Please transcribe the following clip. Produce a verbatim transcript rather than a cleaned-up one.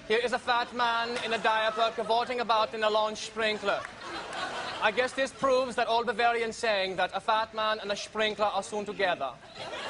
Here is a fat man in a diaper cavorting about in a launch sprinkler. I guess this proves that old Bavarian saying that a fat man and a sprinkler are soon together.